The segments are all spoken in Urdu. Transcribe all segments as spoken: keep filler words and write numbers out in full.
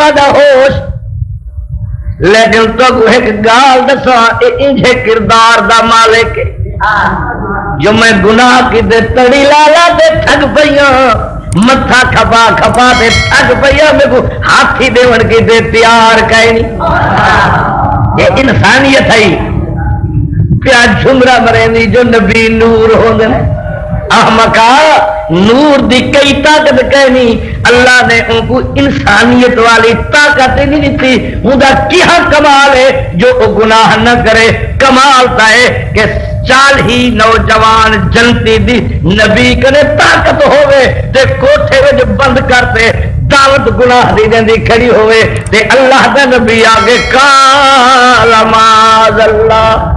دا ہوش لیکن تو ایک گال دسا انجھے کردار دا مالک جو میں گناہ کی دے تڑی لالا دے تھگ پئیاں متھا کھپا کھپا دے تھگ پئیاں میں کو ہاتھی دیون کی دے تیار کہیں نہیں یہ انسانیت ہے پیا جھمرا مرینی جو نبی نور ہو دے احمقا نور دی کئی طاقت کہنی اللہ نے ان کو انسانیت والی طاقت نہیں دیتی ان کا کیا کمال ہے جو وہ گناہ نہ کرے کمال تا ہے کہ چال ہی نوجوان جنتی دی نبی کنے طاقت ہوئے تے کوٹھے میں جو بند کرتے دعوت گناہ دی دیں دی کھڑی ہوئے تے اللہ دا نبی آگے قال معاذ اللہ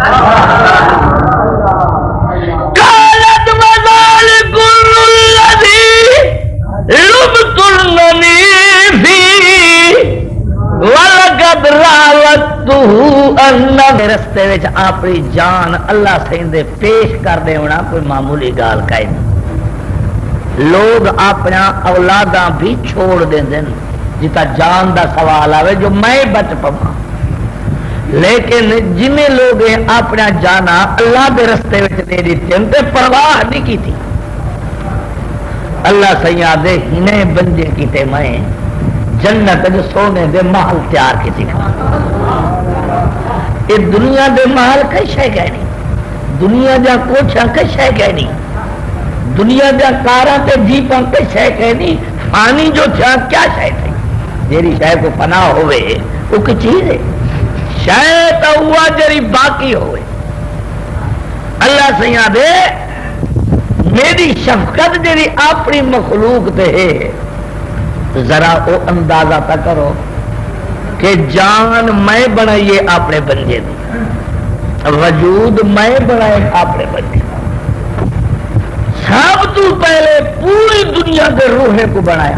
قالت وذالک الذی لبتننی فی وَلَقَدْ رَاوَدتُّهُ أَنَّ رستے وچ اپنی جان اللہ سیندے پیش کر دے ہونا کوئی معمولی گال کائے لوگ اپنا اولاداں بھی چھوڑ دیں دیں جتا جان دا سوال آوے جو میں بچ پاؤں لیکن جنہیں لوگ اپنا جانا اللہ دے رستے وچ دے دیتے ان تے پرواہ نہیں کی تھی اللہ سیادے ہنے بنجے کیتے میں جنت جو سونے دے محل تیار کی تھی یہ دنیا دے محل کئی شے گئے نہیں دنیا جا کوچھا کئی شے گئے نہیں دنیا جا کارا تے جیپاں کئی شے گئے نہیں فانی جو تھا کیا شے تھی جیری شے کو پناہ ہوئے وہ کی چیز ہے شے تا ہوا جری باقی ہوئے اللہ سیادے میری شفقت جری اپنی مخلوق تے ہے ذرا وہ اندازہ تا کرو کہ جان میں بنائیے اپنے بندے دی وجود میں بنائے اپنے بندے سب تو پہلے پوری دنیا کے روحیں کو بنایا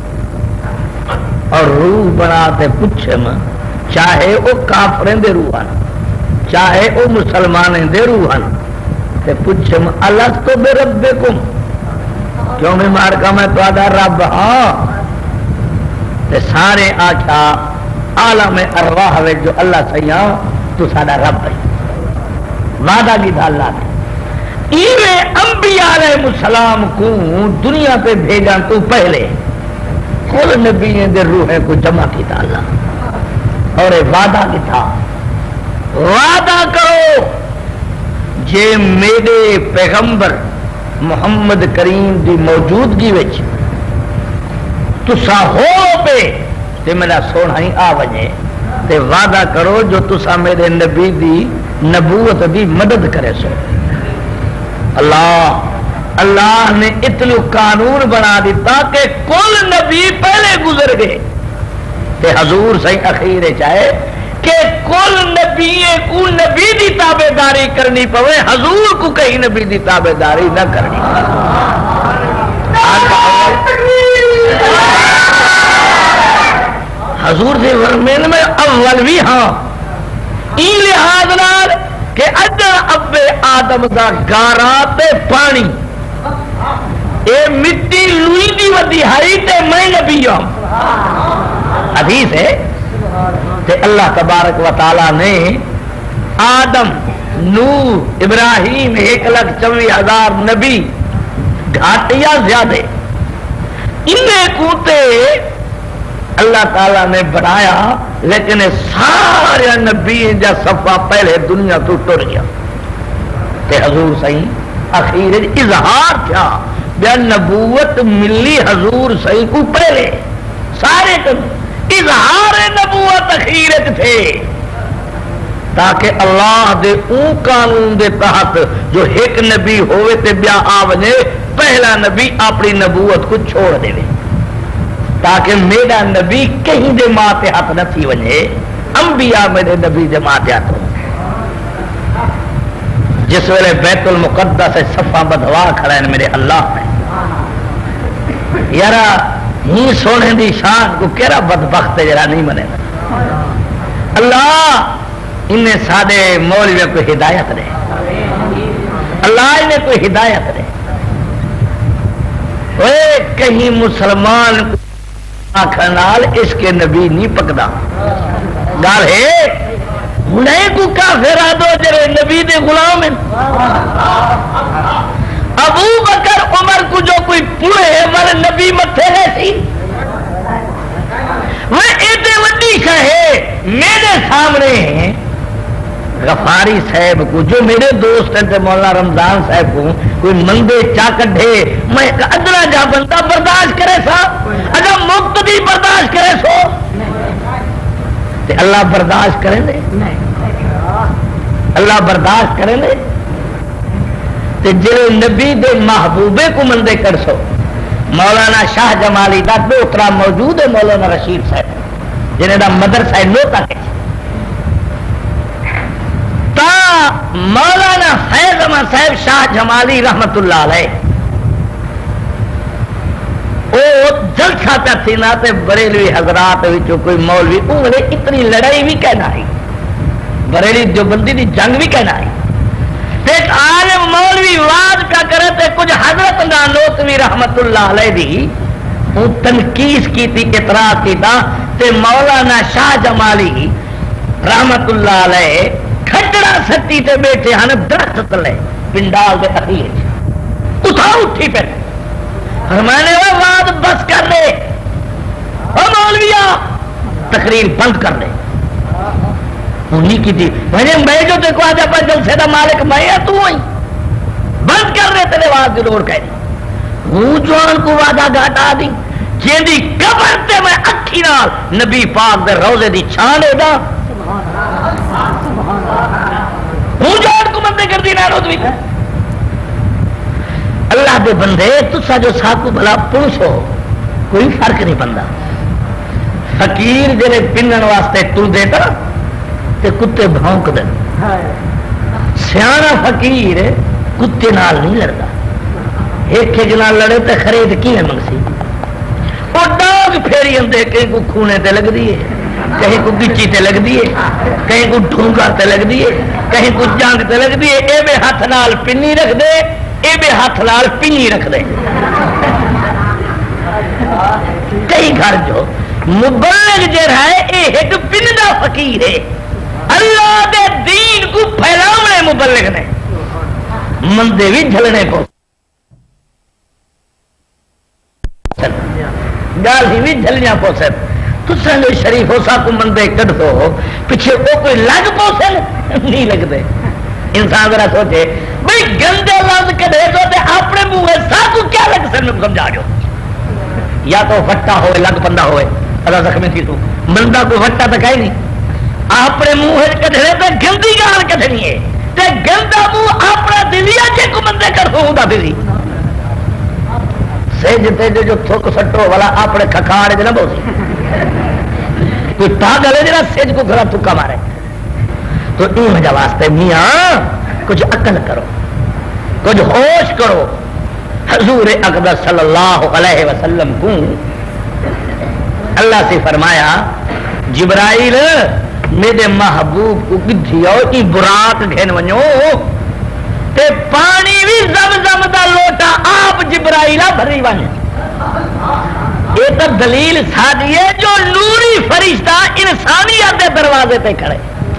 اور روح بناتے پوچھے میں چاہے وہ کافریں دے روحان چاہے وہ مسلمانیں دے روحان تے پوچھے میں الستو بربکم کیوں میں مار کا میں تو آدھا رب ہاں تے سارے آکھا عالم ارواح وے جو اللہ سیاں تو ساڑا رب ہے وعدہ کی تھا اللہ نے ایوے انبیاء علیہ السلام کو دنیا پہ بھیجا تو پہلے کل نبییں دے روحیں کو جمع کی تھا اللہ اور وعدہ کی تھا وعدہ کرو جے میرے پیغمبر محمد کریم دی موجودگی وچ تسا ہو پہ تے میرا سونا ہی آ وجے تے وعدہ کرو جو تسا میرے نبی دی نبوت دی مدد کرے سو اللہ اللہ نے اتلو قانون بنا دیتا کہ کل نبی پہلے گزر گئے تے حضور صحیح اخیر چاہے کہ کل نبی کو نبی دی تابعداری کرنی پوے حضور کو کہیں نبی دی تابعداری نہ کرنی حضور سے ورمین میں اول بھی ہاں این لحاظ نال کہ اجر اب آدم دا گارا تے پانی اے مٹی لوئی دی ودی ہری تے میں نبی ہوں حدیث ہے تے اللہ تبارک و تعالی نے آدم نوح ابراہیم ایک لاکھ چوی ہزار نبی گھاٹیا زیادہ انہیں کوتے اللہ تعالیٰ نے بنایا لیکن سارے نبی جا صفحہ پہلے دنیا تو ٹر گیا کہ حضور صحیح اخیر اظہار تھا بیا نبوت ملی حضور صحیح کو پہلے سارے اظہار نبوت اخیرت تھے تاکہ اللہ دے اون قانون دے تحت جو ایک نبی ہوئے تے بیا آونے پہلا نبی اپنی نبوت کو چھوڑ دے تاکہ میرا نبی کہیں دے ماتے ہاتھ نہ تھی وجہ انبیاء میرے نبی دے ماتے ہاتھ ہوں جس ویلے بیت المقدس سے صفحہ بدھوا کھڑا ہے میرے اللہ نے یارا ہی سونے دی شان کو کیرا بدبخت ہے جرا نہیں منے اللہ انہیں سادے مولوی کو ہدایت دے اللہ انہیں کوئی ہدایت دے کہیں مسلمان آخر نال اس کے نبی نہیں پکدا گل ہے ہنے کو کافر آدو جڑے نبی دے غلام ہیں ابو بکر عمر کو جو کوئی پڑھے مر نبی متھے ہے سی وہ ایتے وڈی شے میرے سامنے ہیں غفاری صاحب کو جو میرے دوست ہیں مولانا رمضان صاحب کو کوئی مندے چا کڈھے میں ادنا جا بندہ برداشت کرے سا اگر مقتدی برداشت کرے سو تے اللہ برداشت کریں دے اللہ برداشت کریں دے تے جڑے نبی دے محبوبے کو مندے کر سو مولانا شاہ جمالی دا دوترا موجود ہے مولانا رشید صاحب جنہیں دا مدرسہ نوتا کہ مولانا فیض احمد صاحب شاہ جمالی رحمت اللہ علیہ وہ جلسہ کا تھی نا تے بریلوی حضرات وچوں کوئی مولوی انگلے اتنی لڑائی بھی کہنا ہے بریلی دیوبندی دی جنگ بھی کہنا ہے تے ایک عالم مولوی واز کا کرے تے کچھ حضرت نانوتوی رحمت اللہ علیہ دی وہ تنقید کی تھی اعتراض کی تھا تے مولانا شاہ جمالی رحمت اللہ علیہ کھٹڑا سٹی تے بیٹھے ہن درخت تلے پنڈال دے اخیر اٹھا اٹھی پہ فرمانے وہ واد بس کر لے او مولویا تقریر بند کر لے انہیں کی تھی میں میں جو تے کو آجا پر جلسے دا مالک میں ہے تو ہوئی بند کر لے تیرے واد ضرور کہہ دی ہوں جوان کو وعدہ گھاٹا دی جیندی قبر تے میں اکھی نال نبی پاک دے روزے دی چھانے دا ہوں جوان کو مندے کر دی نارو دوی اللہ دے بندے تسا جو ساکو بھلا پوچھو کوئی فرق نہیں بندہ فقیر جنہیں پنن واسطے ٹر دیتا تے کتے بھونک دے سیانا فقیر کتے نال نہیں لڑتا ایک ایک نال لڑے تے خرید کی ہے منگسی وہ ڈاگ پھیری اندے کہیں کو کھونے تے لگ دیئے کہیں کو گچی تے لگ دیئے کہیں کو ڈھونگا تے لگ دیئے کہیں کو جانگ تے لگ دیئے اے بے ہاتھ نال پنی رکھ دے اے بے ہاتھ نال پنی رکھ دے کئی گھر جو مبلغ جو رہے اے ایک پن دا فقیر ہے اللہ دے دین کو پھیلاونے مبلغ نے مندے بھی جھلنے کو گال ہی بھی جھلیاں پوسے تو سنگے شریف ہو سا کو مندے کٹ دو پچھے وہ کوئی لگ پوسے نہیں لگ دے انسان ذرا سوچے بھئی گندے لفظ کٹے تو تے اپنے منہ سا کو کیا لگ سن میں سمجھا جو یا تو وٹا ہوئے لگ بندہ ہوئے اللہ زخمی تھی تو بندہ کو وٹا تو کہیں نہیں اپنے منہ کٹے تو گندی گال کٹنی ہے تے گندا منہ اپنا دلیا جے کو مندے کر ہوں دا دلی سجتے جو تھوک سٹو والا اپنے کھکاڑے جو نہ بوسی کوئی پاگل ہے جنا سج کو گھر تھکا مارے تو این وجہ واسطے میاں کچھ عقل کرو کچھ ہوش کرو حضور اقدس صلی اللہ علیہ وسلم کو اللہ سے فرمایا جبرائیل میرے محبوب کو گدھیو ای براق گھن ونجو تے پانی بھی زم زم دا لوٹا آپ جبرائیلہ بھری ونجو یہ تو دلیل سادی ہے جو نوری فرشتہ انسانیت دے دروازے تے کھڑے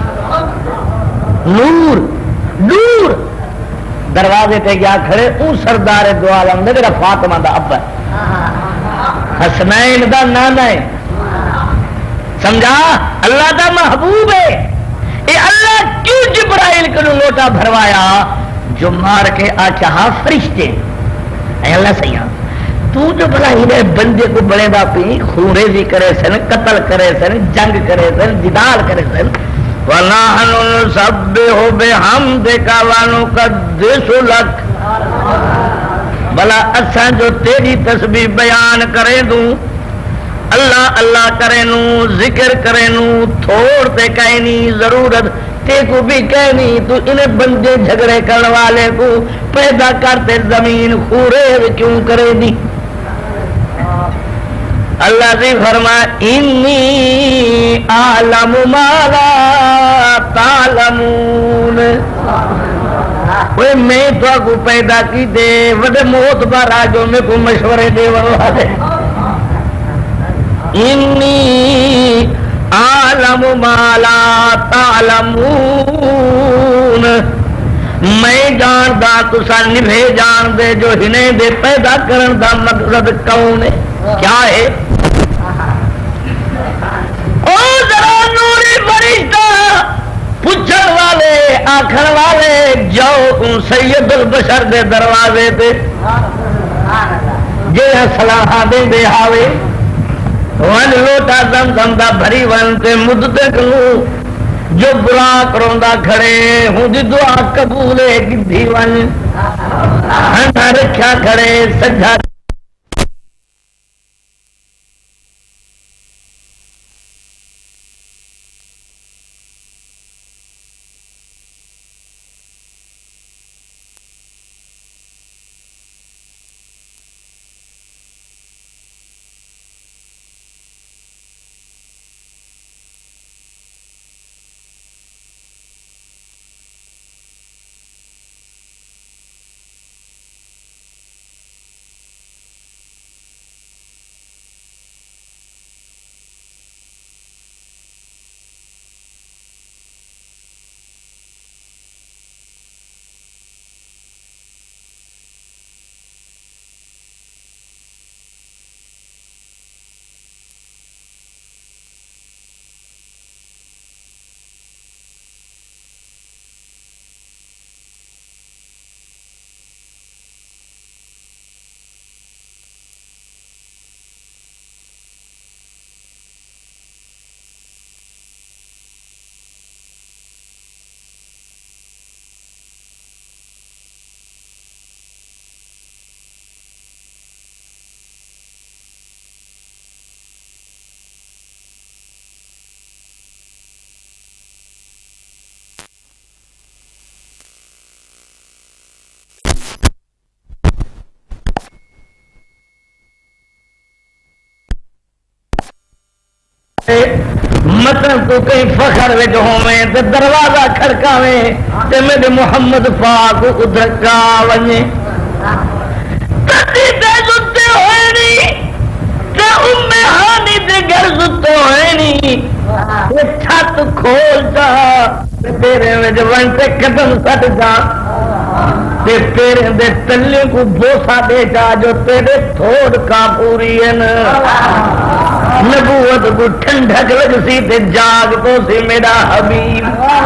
نور نور دروازے تے گیا کھڑے اون سردار دو عالم دے میرا فاطمہ دا ابا حسنین دا نانا ہے سمجھا اللہ دا محبوب ہے اے اللہ کیوں جبرائیل کو لوٹا بھروایا جو مار کے آچہا فرشتے اے اللہ سیاں تو جو بلا ہی بندے کو بڑے باپی خوریزی کرے سن قتل کرے سن جنگ کرے سن جدال کرے سن وَنَحْنُ نُسَبِّحُ بِحَمْدِكَ وَنُقَدِّسُ لَكَ بلا اساں جو تیری تسبیح بیان کرے دوں اللہ اللہ کرے نو ذکر کرے نو تھوڑ تے کہنی ضرورت تے کو بھی کہنی تو انہیں بندے جھگڑے کرنے والے کو پیدا کرتے زمین خوریز کیوں کرے دی اللہ سے فرمایا انی اعلم ما لا تعلمون وہ میں تو کو پیدا کی دے وڈے موت بارا جو میں کو مشورے دے والے انی عالم ما لا تعلمون، میں جاندا تسا نبھے جان دے جو ہنے دے پیدا کرن دا مقصد کون ہے کیا ہے. او ذرا نوری فرشتہ پوچھن والے آخر والے جاؤ سید البشر دے دروازے تے جے صلاح دے دے آوے ون لوٹا دم دم دا بھری ون تے مدتے کلو جو برا کروندا کھڑے ہوں دی دعا قبول ہے گدھی ون ہنڈا رکھیا کھڑے سجا مطلب تو کہیں فخر وچ ہوویں تے دروازہ کھڑکاویں تے میرے محمد پاک ادھر کا ونجے تتی تے ستے ہوئے نہیں تے ام ہانی تے گھر ستے ہوئے نہیں تے چھت کھول جا تے تیرے وچ ون تے قدم سٹ جا تے تیرے دے تلے کو بوسا دے جا جو تیرے تھوڑ کا پوری ہے نا نبوت کو ٹھنڈک لگ سی تے جاگ تو سی میرا حبیب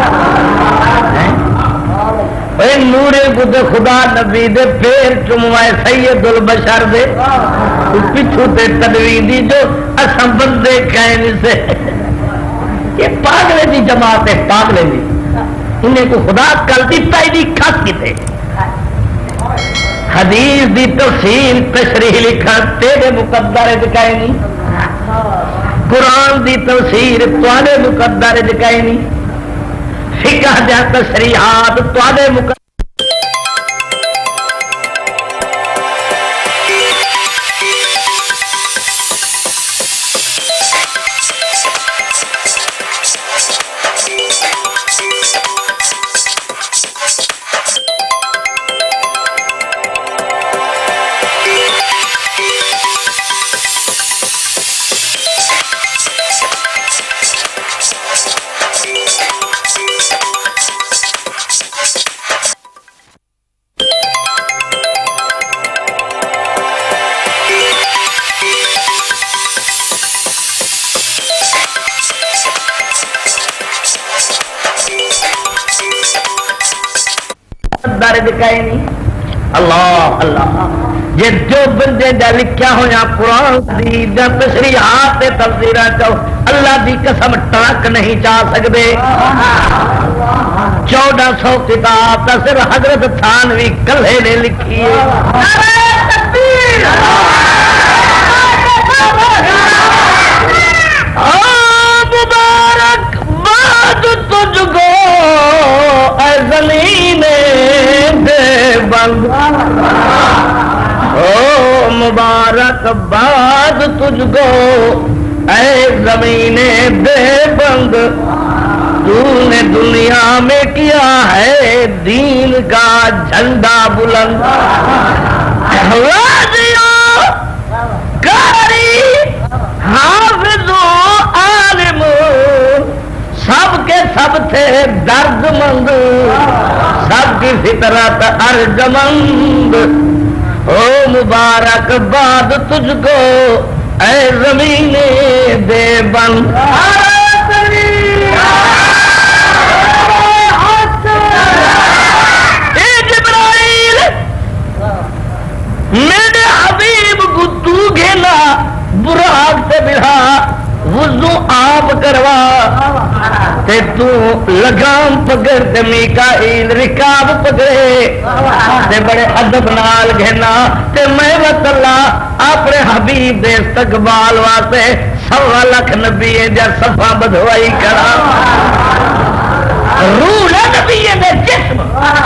اے نورے کو تے خدا نبی دے پیر چموائے سید البشر دے پچھو تے تدوی دی جو اسم بندے کہنے سے یہ پاگلے دی جماعت ہے پاگلے دی انہیں کو خدا کل دی تائیدی کھاس کی تھے حدیث دی تفصیل تشریح لکھا تیرے مقدر دکھائے نہیں قرآن دی تفسیر تواڈے مقدر دکھائی نہیں فقہ دی تشریحات تواڈے مقدر دکھائے نہیں. اللہ اللہ یہ جو بندے دا لکھیا ہویا قرآن دی دا تشریحات تے تفسیراں چو اللہ دی قسم ٹرک نہیں چاہ سکدے. چودہ سو کتاب تا صرف حضرت تھانوی کلھے نے لکھی ہے. مبارک باد تجھ کو اے زمین بند او مبارک باد تجھ کو اے زمین بے بند تو نے دنیا میں کیا ہے دین کا جھنڈا بلند. غازیوں کاری حافظ تھے درد مند سب کی فطرت ارجمند او مبارک باد تجھ کو اے زمین دے بند اے جبرائیل میرے حبیب کو تو گھیلا براق سے بڑھا وضو آپ کروا تے تو لگام پکڑ تے میکائیل رکاب پکڑے تے بڑے ادب نال گھنا تے میں وط اللہ اپنے حبیب دے استقبال واسطے سوا لکھ نبی جا صفا بدھوائی کرا روح نبی دے جسم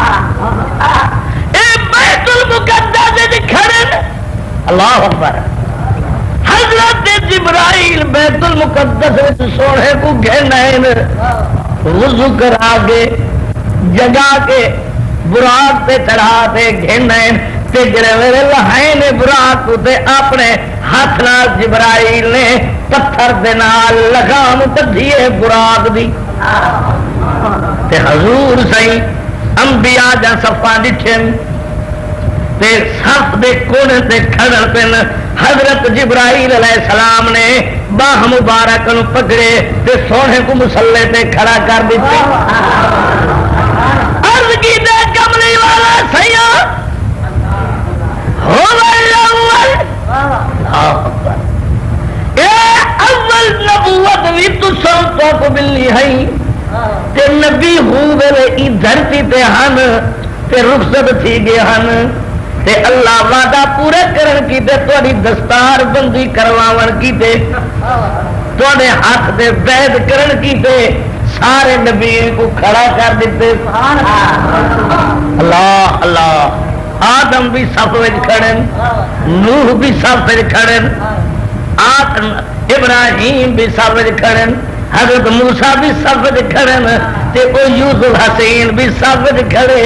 اے بیت المقدس دے کھڑن اللہ اکبر حضرت جبرائیل بیت المقدس سونے کو گھنائن وضو کرا کے جگا کے براق تے چڑھا تے گھنائن تے جڑے میرے لہائن براق کو تے اپنے ہاتھ نال جبرائیل نے پتھر دے نال لگام بدھیے براق دی تے حضور سائیں انبیاء جا صفا ڈٹھن تے صف دے کونے تے کھڑن پن حضرت جبرائیل علیہ السلام نے باہ مبارک نو پکڑے تے سونے کو مسلے تے کھڑا کر دیتے عرض کی دے کملی والا سیاں اول اے اول نبوت بھی تو سنتوں کو ملی ہے تے نبی ہوں ویلے ای دھرتی تے ہن تے رخصت تھی گئے ہن تے اللہ وعدہ پورے کرن کی تے تھوڑی دستار بندی کرواون کی تے تھوڑے ہاتھ دے بیعت کرن کی تے سارے نبی کو کھڑا کر دیتے اللہ اللہ آدم بھی صف وچ کھڑن نوح بھی صف وچ کھڑن ابراہیم بھی صف وچ کھڑن حضرت موسیٰ بھی صف وچ کھڑن تے او یوسف حسین بھی صف وچ کھڑے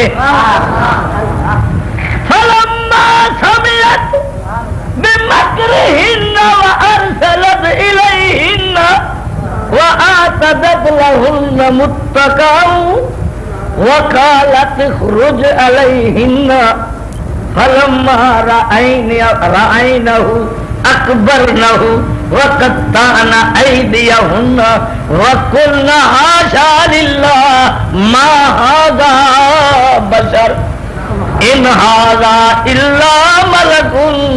فلما سمعت بمكرهن وارسلت اليهن واعتدت لهن متكئا وقالت اخرج عليهن فلما رأينه اكبرنه وقطعن ايديهن وقلن حاشا لله ما هذا بشر ان هذا الا ملک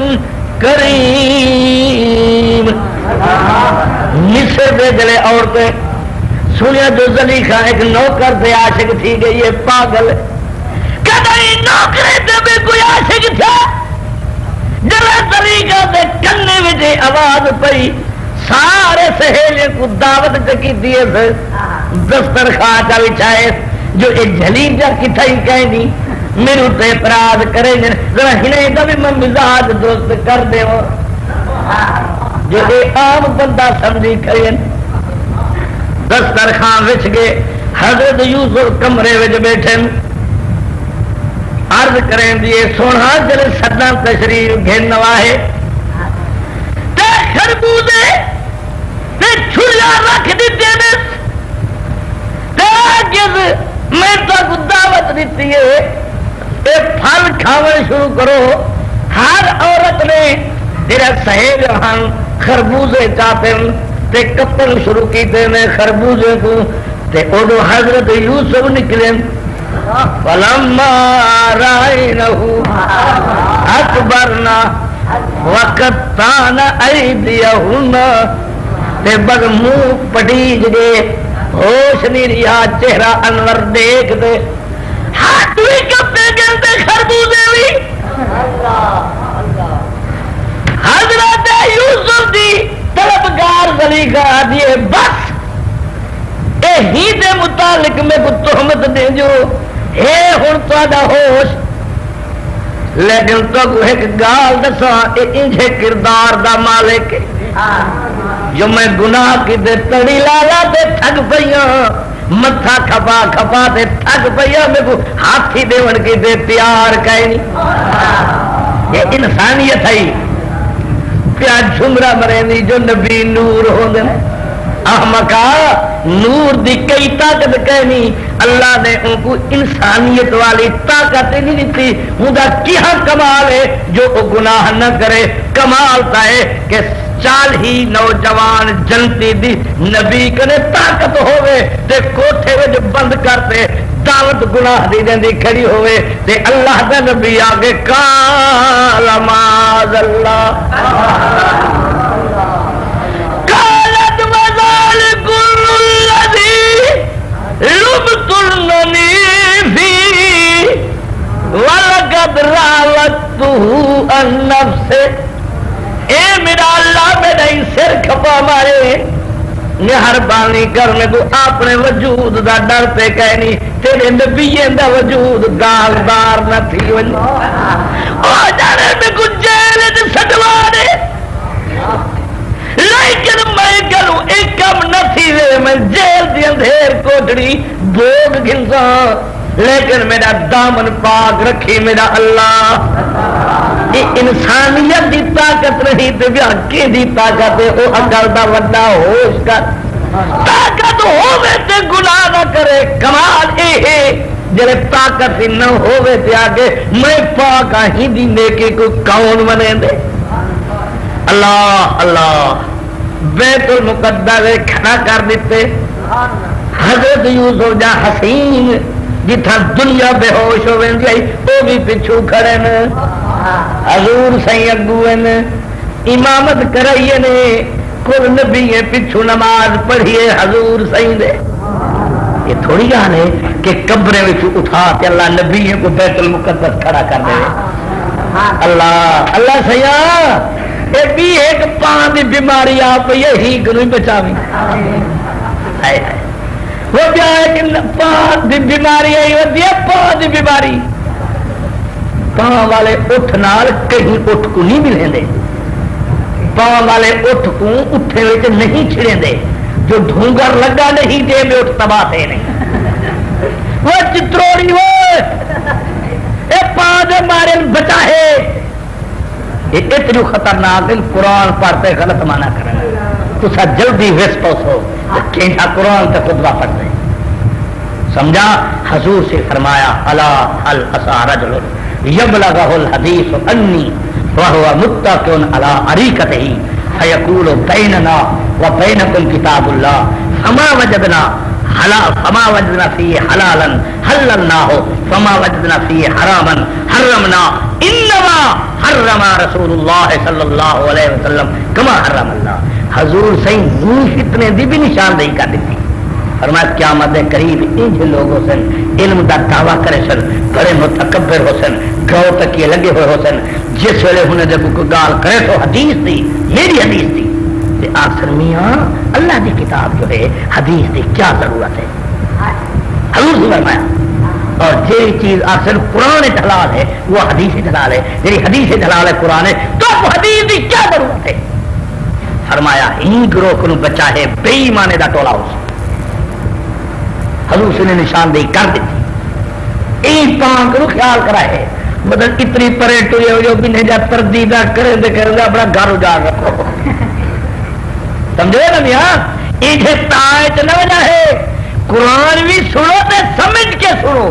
کریم مصر دے جلے عورتیں سنیا جو زلیخا ایک نوکر دے عاشق تھی گئی ہے پاگل کدائی نوکرے دے بھی کوئی عاشق تھا جلے زلیخا دے کنے وجہ آواز پئی سارے سہیلے کو دعوت چکی دیئے تھے دسترخوان کا بچھائے جو ایک جھلیل جا کی تھا ہی کہیں نہیں میرے تے اعتراض کرے ذرا ہنے دا بھی میں مزاج درست کر دے جو اے عام بندہ سمجھی کرے دسترخوان وچ گئے حضرت یوسف کمرے وچ بیٹھے عرض کریں دیے سونا جلے سدا تشریف گھن نواہے تے خربوزے تے چھلیا رکھ دیتے نے تے جس میں تو دعوت دیتی ہے پھل کھاون شروع کرو ہر عورت نے تیرا سہیل ہن خربوزے چاہتے تے کپن شروع کیتے نے خربوزے کو تے اودو حضرت یوسف نکلے فلما رأینہو اکبرنا وقطعن ایدیہن تے بگ منہ پٹیج گئے ہوش نہیں رہا چہرہ انور دیکھ دے ہاتھ بھی کپے گلتے خربوزے بھی حضرت یوسف دی طلبگار زلیخا دیے بس اے ہی دے متعلق میں کو تہمت دے جو اے ہن تہاڈا ہوش لیکن تو کو ایک گال دسا اے انجھے کردار دا مالک جو میں گناہ کی دے تڑی لالا دے تھگ پئیاں متھا کھپا کھپا دے تھگ پئیاں میں کو ہاتھی دیون کی دے پیار کہیں نہیں یہ انسانیت ہے پیار جھمرا مرینی جو نبی نور ہو دے احمقا نور دی کئی طاقت کہنی اللہ نے ان کو انسانیت والی طاقت نہیں دیتی ان کا کیا کمال ہے جو وہ گناہ نہ کرے کمال تا ہے کہ چال ہی نوجوان جنتی دی نبی کنے طاقت ہوئے تے کوٹھے میں جو بند کرتے دعوت گناہ دی دیں دی کھڑی ہوئے تے اللہ دا نبی آگے قال معاذ اللہ قالت وذالک الذی لبتننی فی ولقد راودته عن نفسه اے میرا اللہ میرا ہی سر کھپا مارے مہربانی کرنے کو اپنے وجود دا ڈر پہ کہنی تیرے نبیین دا وجود گالدار نہ تھی ونی او جانے میں کچھ جیل دے سٹوا دے لیکن میں کروں ایک کم نہ تھی دے میں جیل دی اندھیر کوٹڑی بھوگ گھنسا لیکن میرا دامن پاک رکھی میرا اللہ انسانیت دی طاقت نہیں تو حقی دی طاقت ہے وہ عقل دا وڈا ہوش کر طاقت ہوے تے گناہ نہ کرے کمال اے ہے جڑے طاقت ہی نہ ہوے تے آگے میں پاک ہی دی نیکی کو کون بنے دے اللہ اللہ بیت المقدس کھڑا کر دیتے حضرت یوسف جا حسین جتھا دنیا بے ہوش ہوئے جائی وہ بھی پچھو کھڑے نے حضور سی اگو امامت کرائیے نے کل نبی پچھو نماز پڑھیے حضور سی دے یہ تھوڑی گان ہے کہ قبرے میں اٹھا کے اللہ نبی کو بیت المقدس کھڑا کر دے اللہ اللہ سیا یہ بھی ایک پان دی بیماری آپ یہی نہیں بچاوی وہ کیا ہے کہ پان دی بیماری ہے وہ دیا پان دی بیماری پاں والے اٹھ نال کہیں اٹھ کو نہیں ملیں دے پاں والے اٹھ کو اٹھے وچ نہیں چھڑیں دے جو ڈھونگر لگا نہیں دے میں اٹھ تباہ تھے نہیں وہ چتروڑی وہ اے پاں دے مارے بچا ہے یہ اتنی خطرناک قرآن پڑھتے غلط مانا کرنا تو سا جلدی ویس پوسو کینٹا قرآن تے خطبہ پڑھتے سمجھا حضور سے فرمایا الا هل اسا رجل یبلغہ الحدیث انی وہو متکئ علی اریکتہ فیقول بیننا وبینکم کتاب اللہ فما وجدنا حلال فما وجدنا فيه حلالا حللناه فما وجدنا فيه حراما حرمنا انما حرم رسول الله صلی اللہ علیہ وسلم کما حرم اللہ حضور صحیح منہ فتنے دی بھی نشاندہی کر دیتی فرمایا قیامت قریب انج لوگوں سن علم دا دعویٰ کرے سن بڑے متکبر ہو سن گو تکیے لگے ہوئے ہو سن جس ویلے انہیں جب کوئی گال کرے تو حدیث دی میری حدیث دی آخر میاں اللہ دی کتاب جو ہے حدیث دی کیا ضرورت ہے حضور سے فرمایا اور جی چیز آخر قرآن حلال ہے وہ حدیث حلال ہے جی حدیث حلال ہے قرآن ہے تو حدیث دی کیا ضرورت ہے فرمایا ہی گروہ کو بچا ہے بے ایمانے دا ٹولا اس حضور سے نے نشاندہی کر دیتی ایک پانک رو خیال کرا ہے مطلب اتنی پرے ٹوئے ہو جو بھی نہیں جا تردیدہ کرے دے کرے دے اپنا گھر اجاڑ رکھو سمجھے نا میاں ایک تائج نہ وجہ ہے قرآن بھی سنو تے سمجھ کے سنو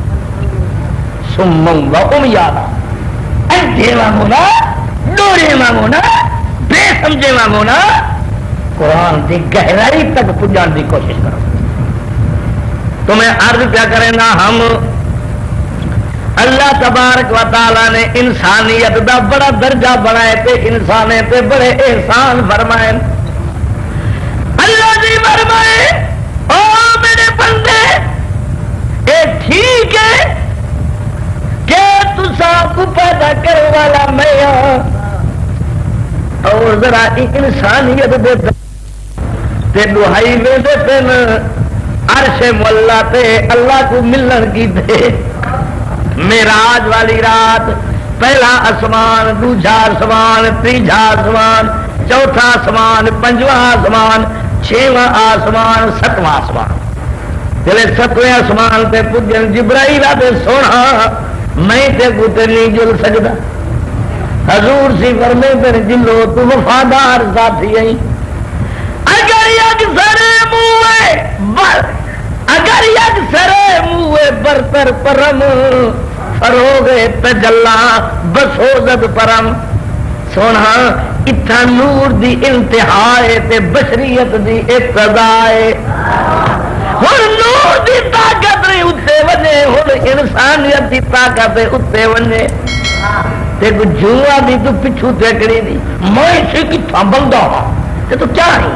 سمم و امیانا انجھے مانگونا ڈورے مانگونا بے سمجھے مانگونا قرآن دی گہرائی تک پجان دی کوشش کرو تو میں عرض کیا کریں نا ہم اللہ تبارک و تعالی نے انسانیت دا بڑا درجہ بنائے تے انسانے تے بڑے احسان فرمائے اللہ جی فرمائے او میرے بندے اے ٹھیک ہے کہ تسا کو پیدا کرنے والا میں اور ذرا انسانیت دے تے دہائی میں دے پن عرش مولا تے اللہ کو ملن کی دے معراج والی رات پہلا آسمان دوجا آسمان تیجا آسمان چوتھا آسمان پنجواں آسمان چھواں آسمان ستواں آسمان جلے ستویں آسمان تے پجن جبرائیل تے سونا میں تے کوتے نہیں جل سکتا حضور سی فرمے پر جلو تو وفادار ساتھی ہیں اگر یک سرے موے بر اگر یک سرے موے برتر پرم فروغ تجلا بسوزد پرم سونا اتھا نور دی انتہائے تے بشریت دی ابتدائے ہن نور دی طاقت نہیں اتنے وجے ہن انسانیت دی طاقت اتنے وجے تے کو جوا دی تو پچھو تکڑی دی میں سے کتھا بندہ تے تو کیا ہے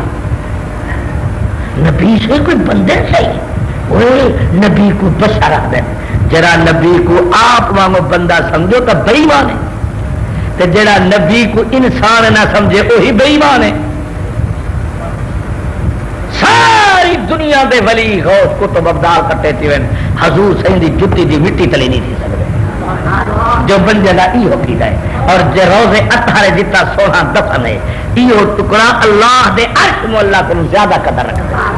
نبی سے کوئی بندے سے وہ نبی کو بشر دے جرا نبی کو آپ وانگو بندہ سمجھو تو بے ایمان ہے تے جڑا نبی کو انسان نہ سمجھے وہی بے ایمان ہے ساری دنیا دے ولی غوث کتب ابدال کٹے تھی حضور سین دی جتی دی مٹی تلی نہیں تھی سکتے جو بن جگہ ای ہو کی جائے اور جو روزے اٹھارے جتا سولہ دفن ہے ایو ٹکڑا اللہ دے عرش مولا کو زیادہ قدر رکھتا ہے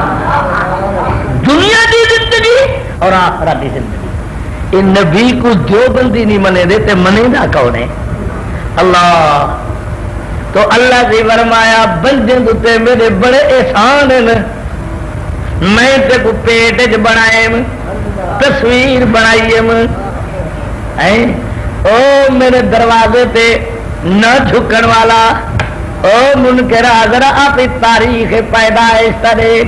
دنیا دی زندگی اور آخرت دی زندگی ان نبی کو جو بندی نہیں منے دے تے منے دا کون ہے اللہ تو اللہ سے فرمایا بندے تے میرے بڑے احسان ہیں میں تے کو پیٹ چ بنائے تصویر بنائی او میرے دروازے تے نہ جھکن والا او منکر ذرا آپ تاریخ پیدائش دیکھ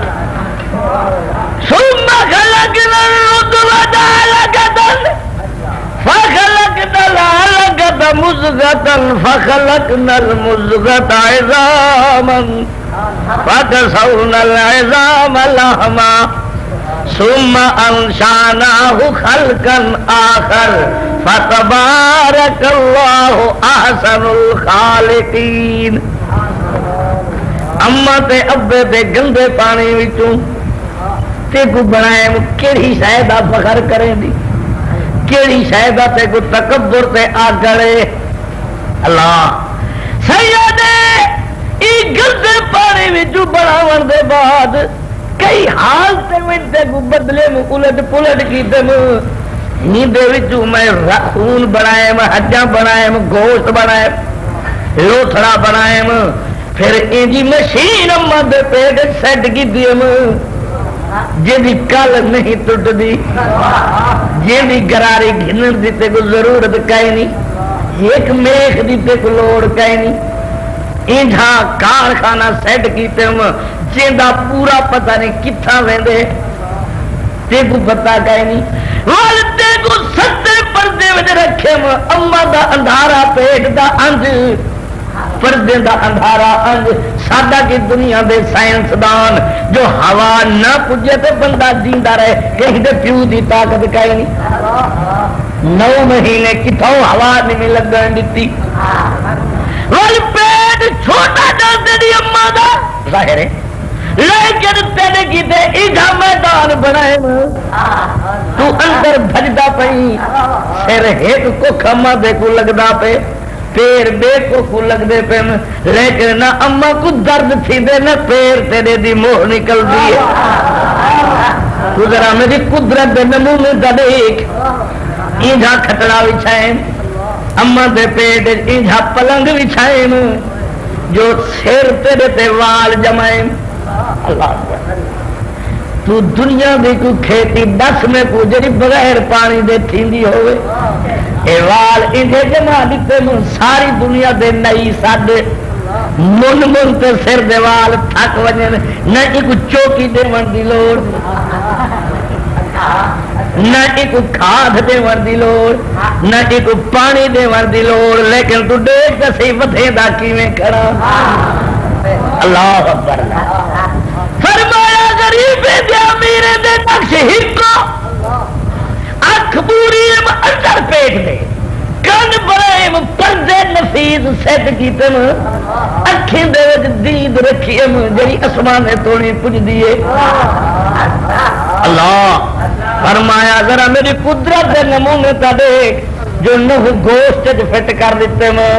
ثم خلقنا النطفة علقة فخلقنا العلقة مضغة فخلقنا المضغة عظاما فكسونا العظام لحما ثم أنشأناه خلقا آخر فتبارك الله أحسن الخالقين اما تے ابے تے گندے پانی وچوں تے کو بنائے کیڑی شاید فخر کریں دی کیڑی شاید تے کو تکبر تے آ گڑے اللہ سیدے ای گندے پانی وچوں بناون دے بعد کئی حال تے وچ کو بدلے میں الٹ پلٹ کیتے میں دے وچوں میں خون بنائے میں ہڈیاں بنائے میں گوشت بنائے لوتھڑا بنائے میں پھر انجی مشین اما دے پیٹ سیٹ کی دیم جی کل نہیں ٹوٹ دی جی گراری گھنن دیتے کو ضرورت کہیں نہیں ایک میخ دیتے کو لوڑ کہیں نہیں انجھا کارخانہ سیٹ کیتے ہم جیندہ پورا پتہ نہیں کتھا ویندے تے کو پتہ کہیں نہیں والدے کو ستے پردے وجہ رکھے ہم اما دا اندھارا پیٹ دا انج پردے دا اندھارا انج سادہ کی دنیا دے سائنسدان جو ہوا نہ پجے تے بندہ زندہ رہے کہیں دے پیو دی طاقت کہیں نہیں نو مہینے کتھوں ہوا نہیں لگن دیتی وال پیٹ چھوٹا جلدے دی اما دا ظاہر ہے لیکن تیرے کی دے ایجا میدان بنائے تو اندر بھجدہ پئی سر ایک کو کھما دے کو لگدا پہ پیر بے کو کو لگ دے پہ لیکن نہ اما کو درد تھی دے نہ پیر تیرے دی موہ نکل دیئے تو ذرا میری قدرت دے نمونے دا دیکھ اینجا کھٹڑا وچھائیں اما دے پیٹ اینجا پلنگ وچھائیں جو سیر تیرے تے وال جمائیں اللہ تو دنیا دی کو کھیتی دس میں کو جری بغیر پانی دے تھیندی ہوئے اے وال انجھے جمع دیتے من ساری دنیا دے نئی سادے من من تے سر دے وال تھک وجنے نہ ایک چوکی دے من دی لوڑ نہ ایک کھاد دے من دی لوڑ نہ ایک پانی دے من دی لوڑ لیکن تو دیکھ کسی ودھے دا کی میں کھڑا اللہ اکبر فرمایا غریب دے امیرے دے نقش ہکو اکھ بوری اندر پیٹ دے کن برائم پردے نفیز سیٹ کیتے اکھیں دے وچ دید رکھیم جڑی اسمانے توڑی پج دیے اللہ فرمایا ذرا میری قدرت دے نمونے تا دیکھ جو نہ گوشت فٹ کر دیتے میں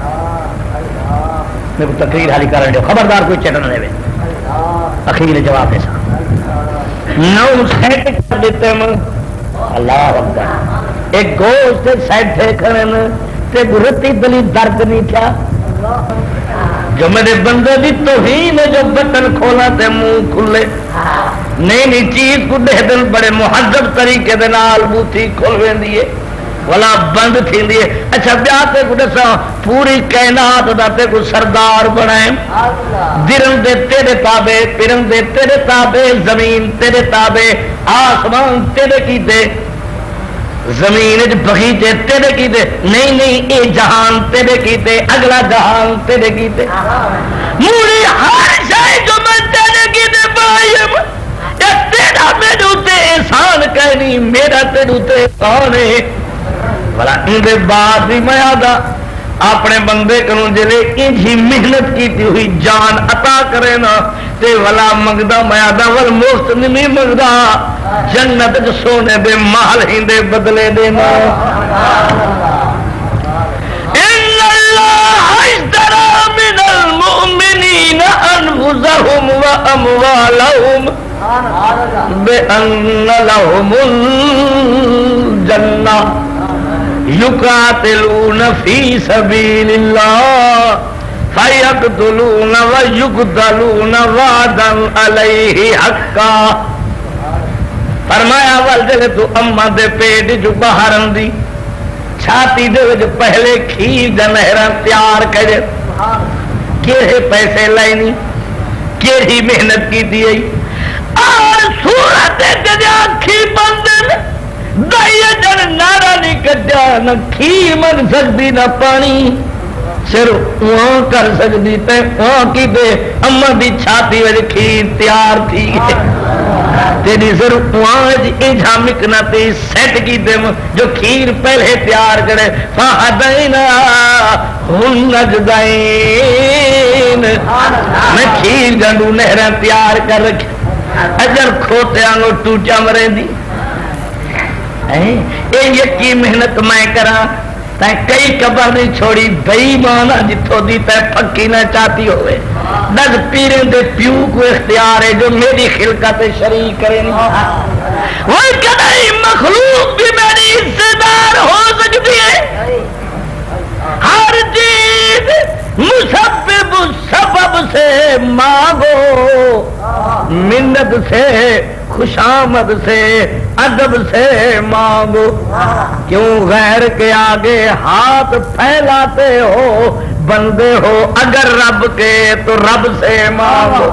میں کو تقریر حالی کر رہے ہو خبردار کوئی چٹن دے اخیر جواب ایسا نو سیٹ کر دیتے ہیں اللہ اکبر ایک گوشت سیٹ تھے کھڑے تے رتی دلی درد نہیں تھا جو میرے بندے دی توہین ہے، جو بٹن کھولا تے منہ کھلے، نہیں نہیں چیز کو دے دن بڑے مہذب طریقے دے نال بوتھی کھل ویندی ہے ولا بند تھیندی ہے۔ اچھا بیا تے کو دسا پوری کائنات دا تے کو سردار بنائے، درن دے تیرے تابع، پرن دے تیرے تابع، زمین تیرے تابع، آسمان تیرے کیتے، زمین بغیچے تیرے کیتے، نہیں نہیں اے جہان تیرے کیتے، اگلا جہان تیرے کیتے، موری ہر شے جو میں تیرے کیتے بائیم، یا تیرا میرے اتے احسان کہنی، میرا تیرے اتے احسان ہے۔ بلا اندے بعد بھی میں آدھا اپنے بندے کنوں جلے انجھی محنت کیتی ہوئی جان عطا کرے نا تے ولا منگدا میں آدھا ول مفت نہیں منگدا، جنت جو سونے دے محل ہی دے بدلے دینا۔ ان اللہ اشترى من المؤمنین انفسهم واموالهم بان لهم الجنہ یقاتلون فی سبیل اللہ فیقتلون ویقتلون وعدا علیہ حقا۔ فرمایا ول جلے تو اما دے پیٹ جو باہر آندی چھاتی دے وچ پہلے کھیر دا نہراں تیار کرے، کیڑے پیسے لینی، کیڑی محنت کیتی ہے، اور صورت تے اکھی بندن دائیا جن نارا نہیں کٹیا، نہ کھیر من سکتی نہ پانی، صرف وہاں کر سکتی تے وہاں کی دے اما دی چھاتی وچ کھیر تیار تھی تیری صرف وہاں انجھا مکنا تے سیٹ کی دے جو کھیر پہلے تیار کرے، فہدینا ہن نجدین، میں کھیر گنڈو نہراں تیار کر رکھے، اجر کھوتے آنگو ٹوٹا مرے دی اے یکی محنت میں کرا تے کئی قبر نہیں چھوڑی بئی مانا جتھو دی تے پکی نہ چاہتی ہوئے، دس پیریں دے پیو کو اختیار ہے جو میری خلقت شریک کریں، وہ کدائی مخلوق بھی میری حصے دار ہو سکتی ہے، ہر چیز مسبب سبب سے مانگو، منت سے خوشامد سے ادب سے مانگو، کیوں غیر کے آگے ہاتھ پھیلاتے ہو، بندے ہو اگر رب کے تو رب سے مانگو۔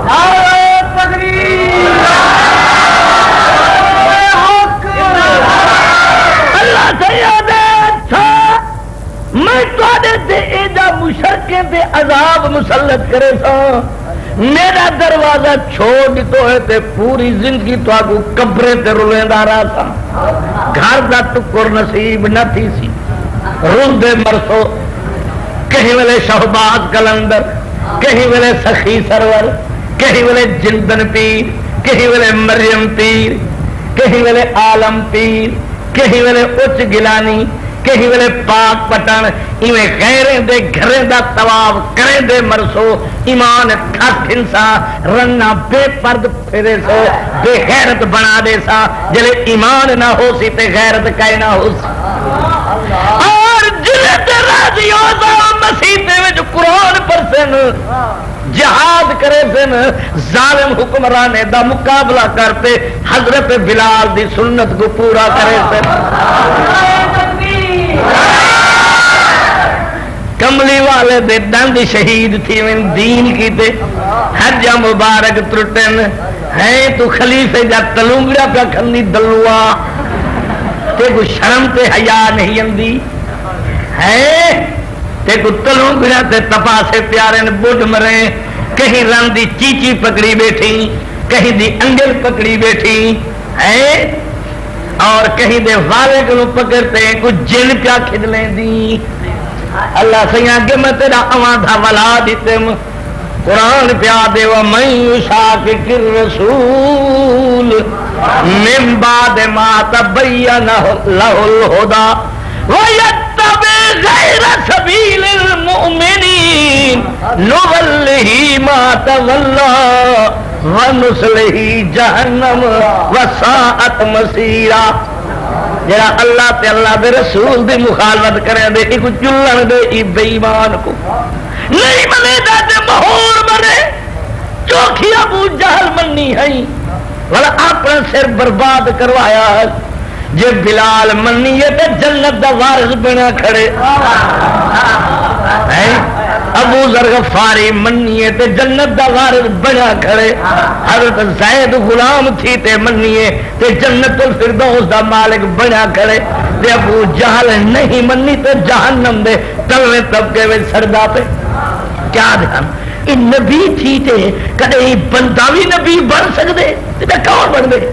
اللہ سیاد اچھا میں تواڈے تے ایجا مشرکے تے عذاب مسلط کرے سا، میرا دروازہ چھوڑ دیتو ہے تے پوری زندگی تو آگو قبرے تے رلیندہ رہا تھا، گھر دا ٹکر نصیب نہ تھی سی، رول دے مرسو کہیں ویلے شہباز کلندر، کہیں ویلے سخی سرور، کہیں ویلے جندن پیر، کہیں ویلے مریم پیر، کہیں ویلے عالم پیر، کہیں ویلے اچ گلانی، کہیں ویلے پاک پٹن، ایویں غیریں دے گھریں دا طواف کریں دے مرسو، ایمان کھت ہنسا رنہ بے پرد پھرے سو، بے غیرت بنا دے سا، جلے ایمان نہ ہو سی تے غیرت کائے نہ ہو سی، اور جلے تے راضی ہو سا مسیحے میں جو قرآن پر سن جہاد کرے سن، ظالم حکمرانے دا مقابلہ کرتے، حضرت بلال دی سنت کو پورا کرے سن، کملی والے دے دند شہید تھی من دین کی تے حجہ مبارک ترٹن ہے، تو خلیفے جا تلونگڑا پہ کھنی دلوا تے کو شرم تے حیا نہیں اندی ہے، تے کو تلونگڑا تے تپاسے پیارے نے بڑھ مرے، کہیں رن دی چیچی پکڑی بیٹھی، کہیں دی انگل پکڑی بیٹھی ہے، اور کہیں دے والے کو پکڑتے ہیں کچھ جن پیا کھدلیں دی، اللہ سیاں کہ میں تیرا امان تھا ولا دیتے قرآن پیا دے وَمَن يُشَاقِقِ الرَّسُولِ مِن بَعْدِ مَا تَبَيَّنَ لَهُ الْهُدَىٰ وَيَتَّبِعْ غَيْرَ سَبِيلِ الْمُؤْمِنِينَ نُوَلِّهِ مَا تَوَلَّىٰ وَنُصْلِهِ جَهَنَّمَ وَسَاءَتْ مَصِيرًا۔ جڑا اللہ تے اللہ دے رسول دی مخالفت کرے دے ایک چلن دے ای بے ایمان کو، نہیں منے جاتے مہور بنے چوکھی ابو جہل منی ہے والا اپنا سر برباد کروایا جے بلال منیے تے جنت دا وارث بنا کھڑے ابو ذر غفاری منیے تے جنت دا وارث بنا کھڑے حضرت زید غلام تھی تے منیے تے جنت الفردوس دا مالک بنا کھڑے تے ابو جہل نہیں منی تے جہنم دے تلویں طبقے میں سردا پہ کیا دھیان نبی تھی تے کدے بندہ بھی نبی بن سکتے تے کون بن دے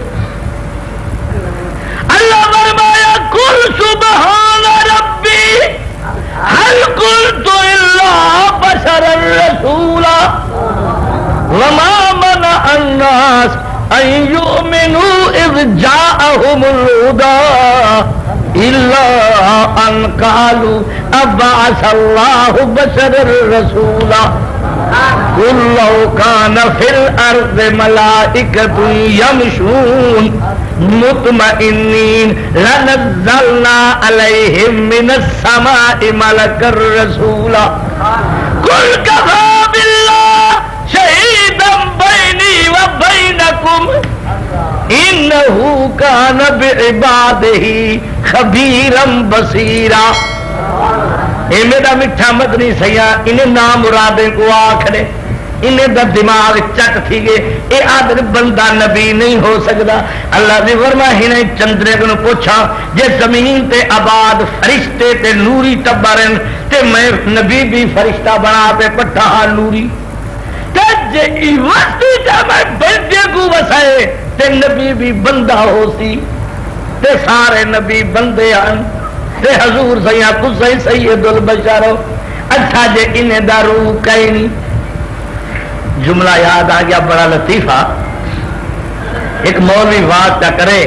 اللہ فرمایا کل سبحان ربی هل قلت الا بشرا رسولا وما منع الناس ان يؤمنوا اذ جاءهم الهدى الا ان قالوا ابعث الله بشرا رسولا قل لو كان في الارض ملائكة يمشون مطمئنين لنزلنا عليهم من السماء ملكا رسولا قل كفى بالله شهيدا بيني وبينكم انه كان بعباده خبيرا بصيرا. اے میرا میٹھا مدنی سیاح انہیں نام مرادیں کو آکھنے انہیں دا دماغ چک تھی گئے اے آدھر بندہ نبی نہیں ہو سکتا. اللہ نے فرمایا ہی چندرے کو پوچھا جے زمین تے آباد فرشتے تے نوری ٹبرن تے میں نبی بھی فرشتہ بنا تے پٹھا نوری تے جے وقتی تے میں بندے کو وسائے تے نبی بھی بندہ ہو سی تے سارے نبی بندے آن تے حضور سیاں کو صحیح سید البشر اچھا جے انہیں دا روح کہیں نہیں. جملہ یاد آ گیا بڑا لطیفہ. ایک مولوی بات کیا کرے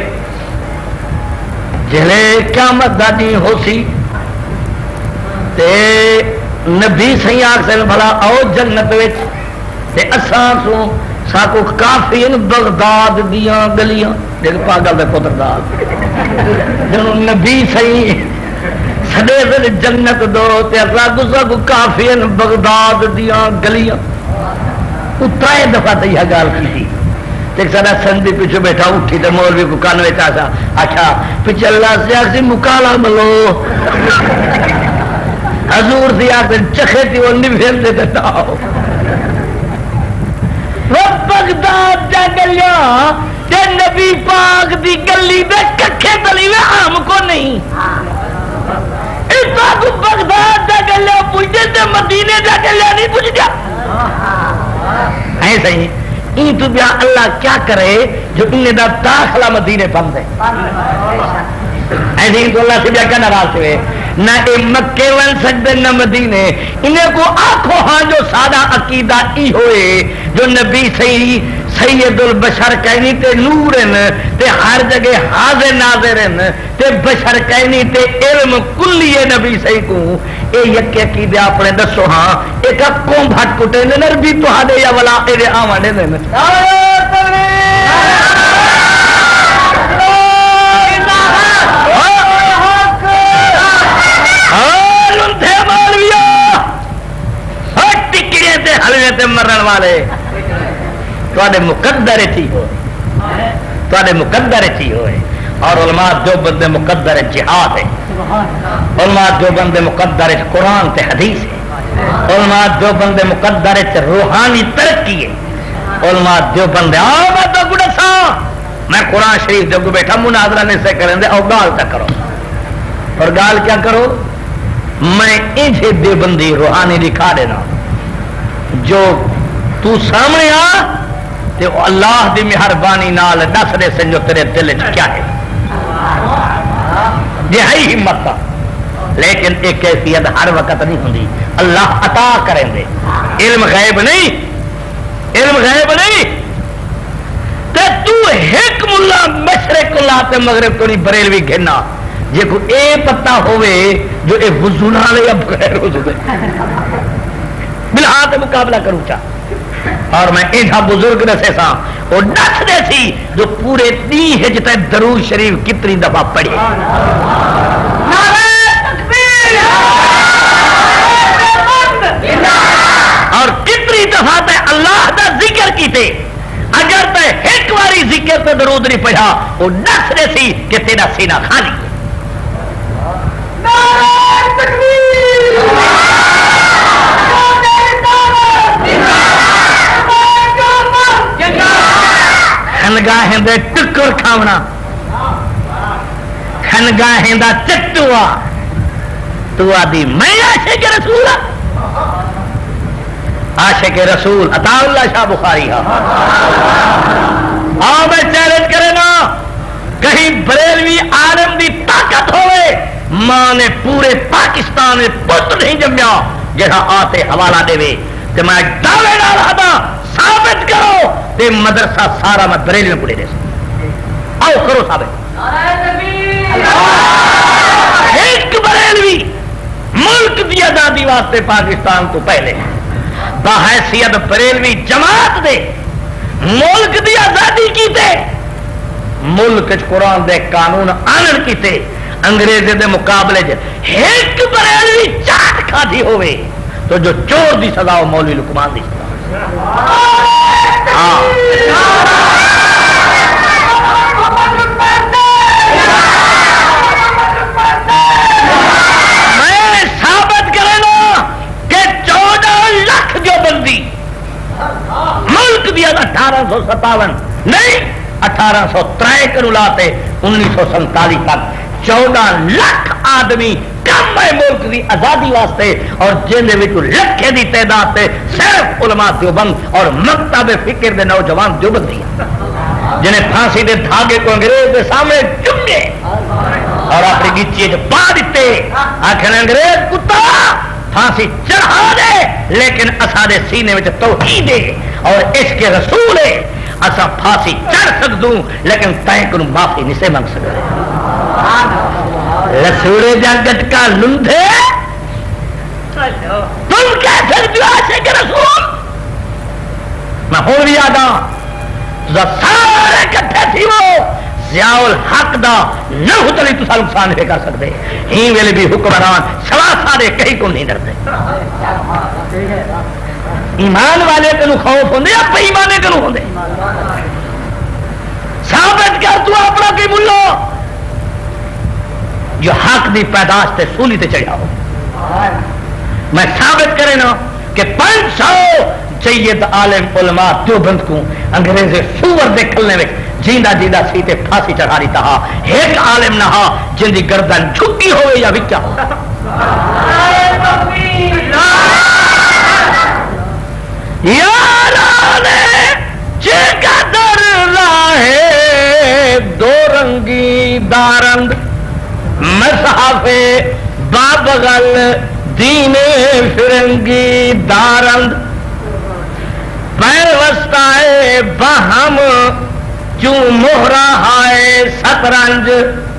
جلے قیامت دا دین ہو سی تے نبی سیاں سے بھلا آؤ جنت وچ تے اساں سو ساکو کافی ان بغداد دیاں گلیاں دیکھ پاگل دے پتر دال جنہوں نبی صحیح سدے دل جنت دو تے ساکو ساکو کافی ان بغداد دیاں گلیاں اتائے دفعہ تے یہ گال کی تھی. ایک سارا سندی پیچھے بیٹھا اٹھی تے مولوی کو کان وچ آسا اچھا پیچھے اللہ سے آسی مکالا ملو حضور سے آ کر چکھے تھی وہ نبھیل دے دیتا ہو وہ بغداد جا گلیاں تے نبی پاک دی گلی دے ککھے تلی میں عام کو نہیں اس پاک بغداد جا گلیاں پوچھتے تے مدینے جا گلیاں نہیں پوچھ جا ایسا ہی این تو بیا اللہ کیا کرے جو انہیں دا داخلہ مدینے پم دے ایسے ہی تو اللہ سے بیا کیا ناراض ہوئے نہ اے مکے ون سکتے نہ مدینے انہیں کو آنکھوں ہاں جو سادہ عقیدہ ای ہوئے جو نبی صحیح سید البشر کہنی تے نورن تے ہر جگہ حاضر ناظرن تے بشر کہنی تے علم کلی نبی صحیح کو اے یک عقیدہ اپنے دسو ہاں ایک اب کون بھٹ کٹے نربی تو ہدے یا ولا اے آوانے دے میں حلوے تے مرن والے تواڈے مقدر تھی ہو تواڈے مقدر تھی ہوئے. اور علماء جو بندے مقدر جہاد ہے علماء جو بندے مقدر قرآن تے حدیث ہے علماء جو بندے مقدر روحانی ترقی ہے علماء جو بندے آ میں تو گڑا سا میں قرآن شریف جو بیٹھا مناظرہ نے سے کریں دے اور گال تک کرو اور گال کیا کرو میں انجھے دے بندی روحانی دکھا دینا جو تو سامنے آ تے اللہ دی مہربانی نال دس دے سن جو تیرے دل وچ کیا ہے یہ ہے ہمت کا. لیکن ایک کیفیت ہر وقت نہیں ہوندی اللہ عطا کریں دے علم غیب نہیں علم غیب نہیں تے تو ایک ملا مشرق لا تے مغرب کو نہیں بریلوی گھنا جے کو اے پتہ ہوئے جو اے وضو نال یا بغیر وضو دے بلہا مقابلہ کروں چاہ. اور میں ایسا بزرگ رسے سا وہ ڈس دے سی جو پورے دی ہجتے درود شریف کتنی دفعہ پڑھی نعرہ تکبیر دفعہ تے اللہ دا ذکر کیتے اگر تے ایک واری ذکر تے درود نہیں پڑھا وہ دس دے سی کہ تیرا سینہ خالی ہے. خنگاہیں دے ٹکر کھاونا خنگاہیں دا چٹوا تو آدھی میں عاشق رسول عاشق رسول عطا اللہ شاہ بخاری ہاں آؤ میں چیلنج کرے نا کہیں بریلوی عالم دی طاقت ہوئے ماں نے پورے پاکستان میں پتر نہیں جمیا جہاں آتے حوالہ دے وے کہ میں دعوے نہ رہا تھا ثابت کرو تے مدرسہ سارا میں بریلی میں پڑے دے سکتا آؤ کرو ثابت. ایک بریلوی ملک دی آزادی واسطے پاکستان تو پہلے بحیثیت بریلوی جماعت دے ملک دی آزادی کیتے ملک قرآن دے قانون آنن کیتے انگریزے دے مقابلے جے ایک بریلوی چاٹ کھا دی ہوئے تو جو چور دی سزا ہو مولوی لقمان دی سزا. ہاں میں ثابت کرے نا کہ چودہ لاکھ جو بندی ملک دیا اٹھارہ سو ستاون نہیں اٹھارہ سو ترائے کرو لاتے انیس سو سنتالیس تک چودہ لاکھ آدمی کم ہے ملک کی آزادی واسطے اور جن لکھے دی تعداد سے صرف علماء دیوبند اور مکتب فکر دے نوجوان دیوبند دیا جنہیں پھانسی دے دھاگے کو انگریز دے سامنے چمے اور اپنی گچی پا دیتے آخر انگریز کتا پھانسی چڑھا دے لیکن اسا دے سینے میں توحید ہے اور عشق رسول ہے اسا پھانسی چڑھ سکدوں لیکن تائیں کو معافی نہیں سے منگ سکتے. رسول جا گٹکا لندھے تم کہہ سکتے ہو عاشق رسول میں ہوں بھی آدھا سارے کٹھے تھی وہ ضیاء الحق دا نہ ہوتلی تو سال نقصان نہیں کر سکتے ہی ویلے بھی حکمران سوا سارے کہیں کو نہیں ڈرتے. ایمان والے کنو خوف ہوندے یا بے ایمانے کنو ہوندے ثابت کر تو اپنا کی ملو جو حق دی پیداش تے سولی تے چڑھا ہو. میں ثابت کرے نا کہ پانچ سو جید عالم علماء دیوبند کو انگریز سور دے کھلنے میں جیندہ جیندہ سیتے پھانسی چڑھا رہی تھا ایک عالم نہ ہا جن دی گردن جھکی ہوئے یا وکیا ہو. یارانے چیکا در لاہے دو رنگی دارند مصحف بابغل دین فرنگی دارند پیوستائے بہم چوں مہرہ ہائے سترنج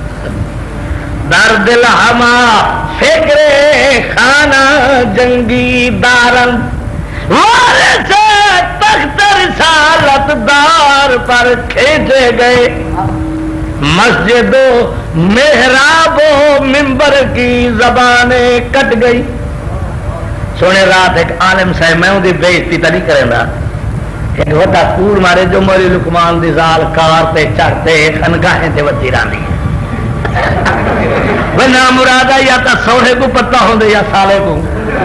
در دل ہما فکر خانہ جنگی دارند وارث تخت رسالت دار پر کھینچے گئے مسجد و محراب و منبر کی زبانیں کٹ گئی. سونے رات ایک عالم صاحب میں ان کی بےعزتی تو نہیں کریں گا ایک ہوتا کوڑ مارے جو مولی لقمان دی زال کار تے چڑھتے خنگاہیں تے ودی رانی وہ نہ مرادہ یا تا سوڑے کو پتہ ہوندے یا سالے کو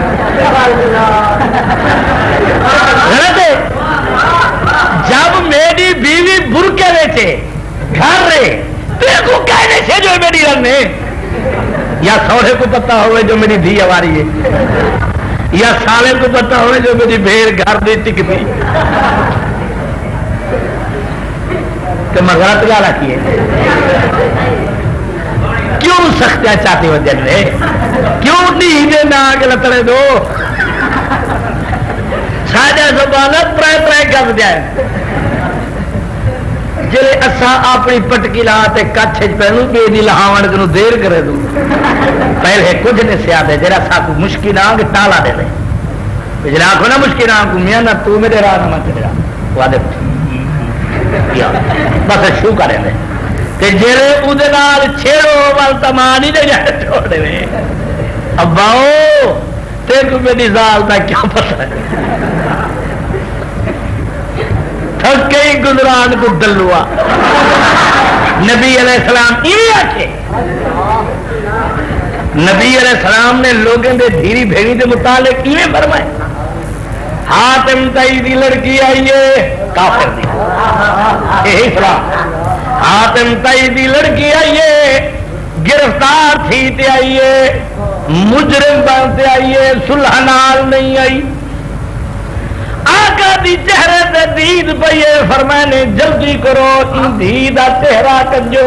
جب میری بیوی برکے بیچے گھر رہے تیرے کو کہنے سے جو میری رنگے یا سوڑے کو پتہ ہوئے جو میری دھی آواری ہے یا سالے کو پتہ ہوئے جو میری بھیڑ گھر دی ٹکتی کہ میں غلط گالا کیے کیوں سختیاں چاہتے ہو دل میں کیوں نہیں دے نہ آگے لتڑے دو ساجہ زبانت پرائے پرائے گز جائے جلے اسا اپنی پٹکی لا تے کچھ پہنو کہ دی لہاون کنو دیر کرے دوں پہلے کچھ نے سیادے جرا سا کو مشکل آنگ ٹالا دے دے جرا کو نا مشکل آنگ کو میاں نا تو میرے راہ نہ مانتے میرا وعدے بس شو کریں دے کہ جرے ادھے نال چھیڑو والتمانی دے جائے چھوڑ دے میں اباؤ تیرے کو میری زال دا کیا پتہ ہے تھکے ہی گزران کو دلوا نبی علیہ السلام یہ آکھے نبی علیہ السلام نے لوگوں دے دھیری بھیڑی دے متعلق یہ فرمائے حاتم تائی دی لڑکی آئیے کافر دی یہی سلام حاتم تائی دی لڑکی آئیے گرفتار تھی تے آئیے مجرم بنتے آئیے صلح نال نہیں آئی آقا دی چہرے تے دید پئیے فرمائے نے جلدی کرو ان دیدہ چہرہ کنجو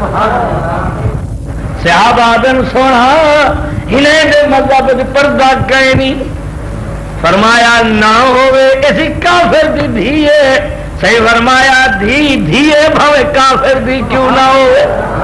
صحابہ دن سونا انہیں دے مذہب دے پردہ کہیں نہیں فرمایا نہ ہوئے اسی کافر دی دھیے صحیح فرمایا دھی دھیے بھوے کافر دی کیوں نہ ہوئے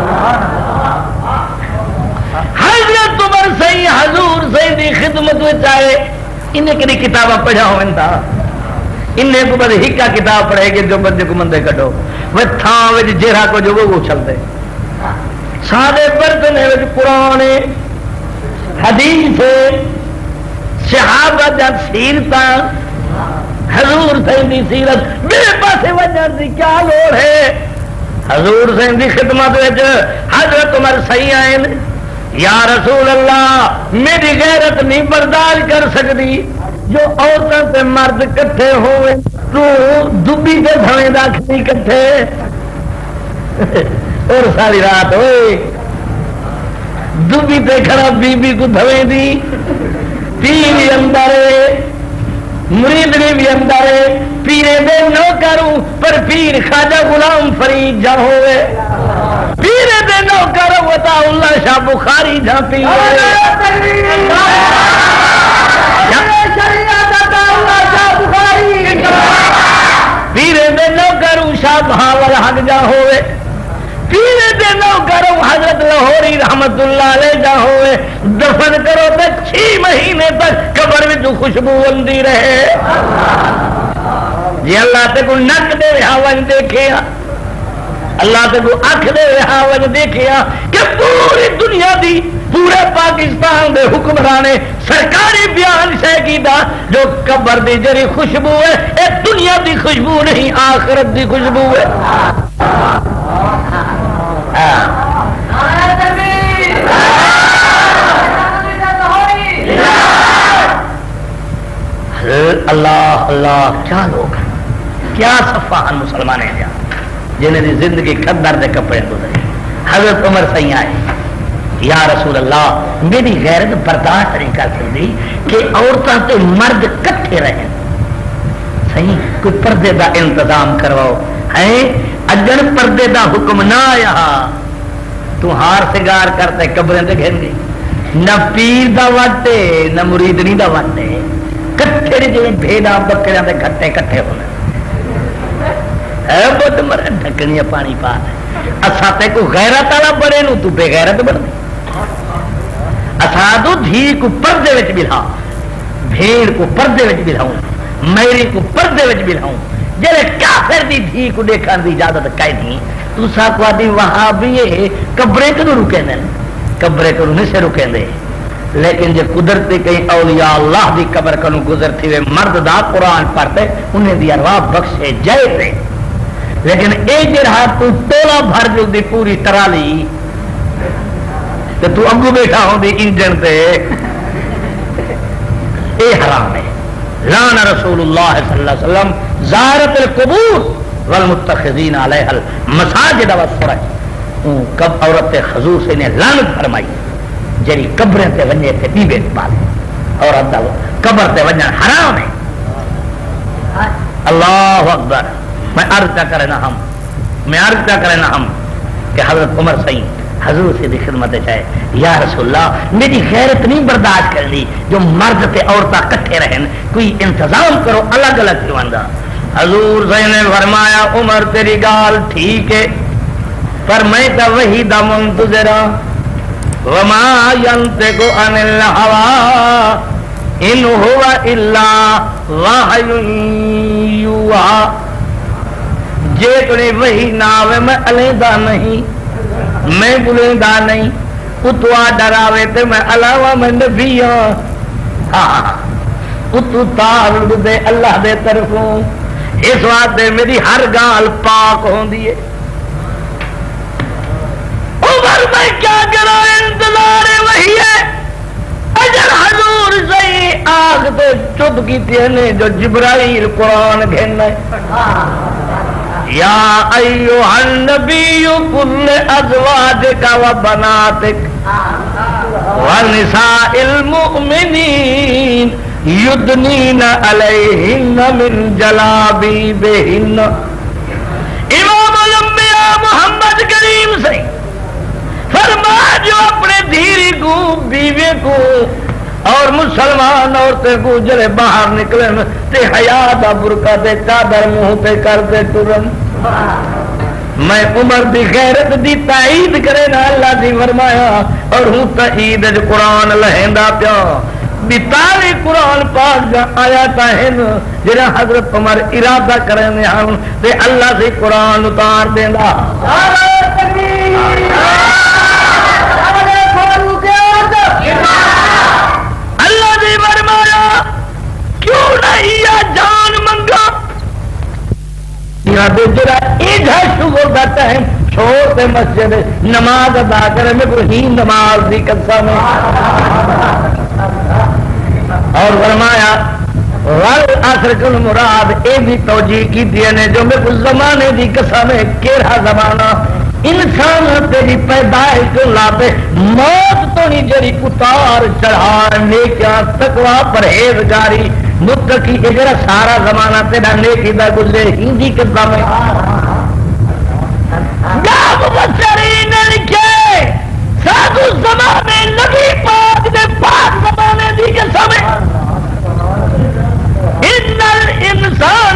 حضرت عمر صحیح حضور صحیح دی خدمت میں چاہے انہیں کدی کتابہ پڑھا ہو انتا انہیں کو بڑے ہکا کتاب پڑھے گے جو بندے کو مندے کٹو وہ تھاں وچ جیرہ کو جو وہ چل دے سادے برتنے وچ پرانے حدیث صحابہ جب سیرتا حضور سیندی سیرت میرے پاسے وجہ دی کیا لوڑ ہے حضور سیندی خدمت وچ حضرت عمر صحیح آئین یا رسول اللہ میری غیرت نہیں برداشت کر سکتی جو عورتوں تے مرد کٹھے ہوئے تو دبی کے دھویں داخلی کٹھے اور ساری رات ہوئے دبی تے کھڑا بی بی کو دھویں دی پیر بھی اندر مریدنی بھی اندر پیرے دے نو کروں پر پیر خواجہ غلام فرید جا ہوئے پیرے دے نو کروں وطا اللہ شاہ بخاری جا پیرے پیرے دے نو کروں شاہ بہاول حق جا ہوئے پیرے دے نو کروں حضرت لاہوری رحمت اللہ علیہ جا ہوئے دفن کرو تے چھ مہینے تک قبر میں جو خوشبو بندی رہے جی اللہ تے کو نک دے ہاون دیکھے اللہ تے کو اکھ دے ہاون دیکھے کہ پوری دنیا دی پورے پاکستان دے حکمرانے سرکاری بیان شے کیتا جو قبر دی جری خوشبو ہے اے دنیا دی خوشبو نہیں آخرت دی خوشبو ہے اللہ اللہ کیا لوگ کیا صفحان مسلمان ہیں جنہیں دی زندگی خدر دے کپڑے گزرے حضرت عمر صحیح آئے یا رسول اللہ میری غیرت برداشت نہیں کر سکتی کہ عورتوں تے مرد کٹھے رہیں صحیح کوئی پردے دا انتظام کرواؤ ہے اگر پردے دا حکم نہ آیا تو ہار سگار کرتے قبریں تے گھن گئی نہ پیر دا واٹے نہ مریدنی دا واٹے کٹھے جی بھیڑا بکریاں دے گھٹے کٹھے ہونے اے بہت مرے ڈھکنیا پانی پا اسا تے کو غیرت والا بڑے نو تو بے غیرت بڑھ اسا تو دھی کو پردے وچ بلھا بھیڑ کو پردے وچ بلھاؤں میری کو پردے وچ بلھاؤں جڑے کافر دی دھی کو دیکھن دی اجازت کائے دی تو سا کو دی وہاں بھی ہے قبریں کدوں رکے نے قبریں کدوں نہیں سے رکے دے لیکن جو قدرتی کہیں اولیاء اللہ دی قبر کنو گزرتی ہوئے مرد دا قرآن پڑھتے انہیں دی ارواح بخشے جائے تھے لیکن اے جرہا تو تولا بھر جو دی پوری ترالی تو تو ابو بیٹھا ہوں دی انجن تے اے حرام ہے لعن رسول اللہ صلی اللہ علیہ وسلم زارت القبور والمتخذین علیہ المساجد والسرج کب عورت حضور سے نے لعنت فرمائی جری قبریں تے وجے تے بیوے پالے اور ادھا قبر تے وجن حرام ہے اللہ اکبر میں عرض کیا کرنا ہم میں عرض کیا کرنا ہم کہ حضرت عمر صحیح حضور سے دی خدمت چاہے یا رسول اللہ میری غیرت نہیں برداشت کرنی جو مرد تے عورتاں کٹھے رہن کوئی انتظام کرو الگ الگ کیوں اندہ حضور صحیح نے فرمایا عمر تیری گال ٹھیک ہے پر میں تا وہی دا منتظرہ وما ينطق عن الهوى ان هو الا وحی یوحی جے تنے وہی ناوے میں علیحدہ نہیں میں بلیندہ نہیں اتوا ڈراوے تے میں علاوہ میں نبی ہوں اتو تعلق دے اللہ دے طرفوں اس واسطے میری ہر گال پاک ہوندی ہے. عمر میں کیا کرا انتظار وہی ہے اجر حضور صحیح آگ تو چپ کی نے جو جبرائیل قرآن گھننا یا ایوہ النبی کل ازواجک و بناتک و نساء المؤمنین یدنین علیہن من جلابیبہن. امام الانبیاء محمد کریم سے فرما جو اپنے دھیری کو بیوے کو اور مسلمان عورتیں کو جلے باہر نکلے تے حیا دا برقع تے چادر منہ تے کر دے ٹرن. میں عمر دی غیرت دی تائید کرے نا اللہ دی فرمایا اور ہوں تائید قرآن لہندا پیا بتالی قرآن پاک جا آیا تاہن جنہا حضرت عمر ارادہ کرنے ہم تے اللہ سے قرآن اتار دینا. اللہ نے فرمایا کیوں نہیں یا جان منگا جرا ایجا شغل کا ٹائم چھوڑ تے مسجد نماز ادا کرے میں کوئی ہی نماز دی قسم اور فرمایا ول اثر کل مراد اے بھی توجیہ کی دی نے جو میں کچھ زمانے دی قسم ہے کیڑا زمانہ انسان تیری پیدائش کو لاتے موت تو نہیں جری اتار چڑھا نیکیاں تقوی پرہیزگاری متقی اجرا سارا زمانہ تیرا نیکی دا گزرے ہندی قصہ میں یا مبشرین نے لکھے ساتھ زمانے نبی پاک نے پاک زمانے دی قصہ میں ان الانسان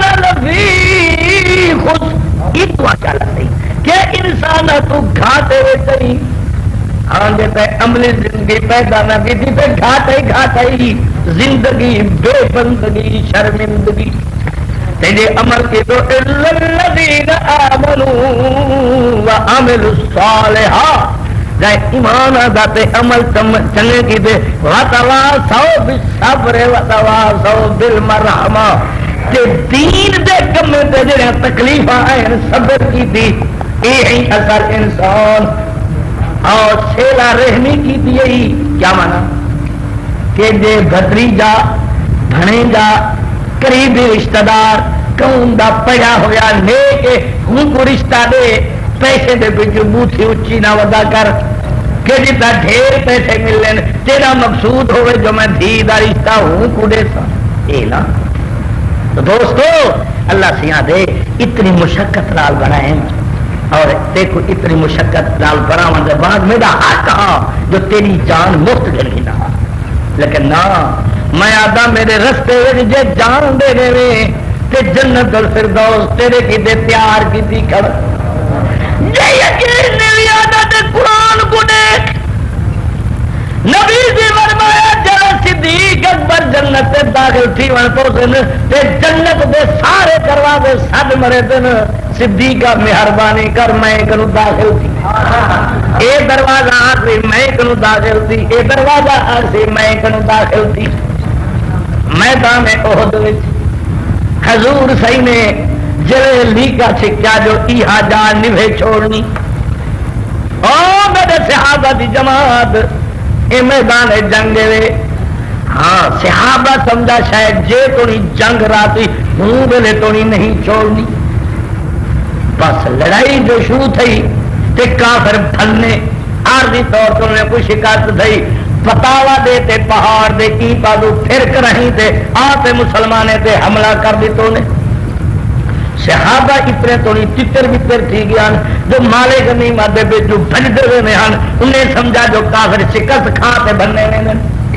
لفی خسر اتوا چلا سی کہ انسان تو گھاٹے ہوئے ہاں جیتا ہے عملی زندگی پیدا نہ کی تھی تو گھاٹے گھاٹے ہی زندگی بے بندگی شرمندگی تیجے عمل کی تو الذین آمنوا وعملوا الصالحات جائے ایمان آدھاتے عمل چلنے کی دے وَتَوَاسَوْا بِالصَّبْرِ وَتَوَاسَوْا بِالْمَرْحَمَةِ کہ دین دے کمے تے جڑے تکلیف آئے صبر کی دی یہی اثر انسان اور سیلا رحمی کی دی یہی کیا مانا کہ جے بھتریجا بھنیجا قریبی رشتہ دار کون دا پڑا ہویا نیک ہوں کو رشتہ دے پیسے دے پچھو بوتھی اچھی نہ ودا کر کہ جتا ڈھیر پیسے ملن تیرا مقصود ہوئے جو میں دھی دا رشتہ ہوں کو دے سا اے نا. تو دوستو اللہ سیاں دے اتنی مشقت لال بنائیں اور دیکھو اتنی مشقت لال بناؤں دے بعد میرا حق کہا جو تیری جان مفت گلی نہ لیکن نہ میں آدھا میرے رستے جے جان دے دے میں تے جنت الفردوس تیرے کی دے پیار کی تھی کر جے یقین نہیں آدھا تے قرآن کو دیکھ نبی سے فرمایا جڑا صدیق اکبر جنت سے داخل تھی ون تو سن تے جنت دے سارے دروازے سد مرے دن صدیقہ مہربانی کر میں کنو داخل تھی اے دروازہ آخری میں کنو داخل تھی اے دروازہ آخری میں کنو داخل تھی. میدان احد وچ حضور صحیح نے جڑے لیکا چھکیا جو ایہا جان نبھے چھوڑنی او میرے صحابہ دی جماعت اے میدان جنگ وے ہاں صحابہ سمجھا شاید جے تو نہیں جنگ راتی ہوں بلے تو نہیں نہیں چھوڑنی بس لڑائی جو شروع تھی تے کافر بھلنے عارضی طور پر انہیں کوئی شکایت تھی بتاوا دے تے پہاڑ دے کی پادو پھر کر رہی تے آتے مسلمانے تے حملہ کر دی تو نے صحابہ اتنے تو نہیں تتر بتر تھی گیا جو مالے غنیمت دے بے جو بھج دے ہوئے ہیں انہیں سمجھا جو کافر شکست کھاتے بننے میں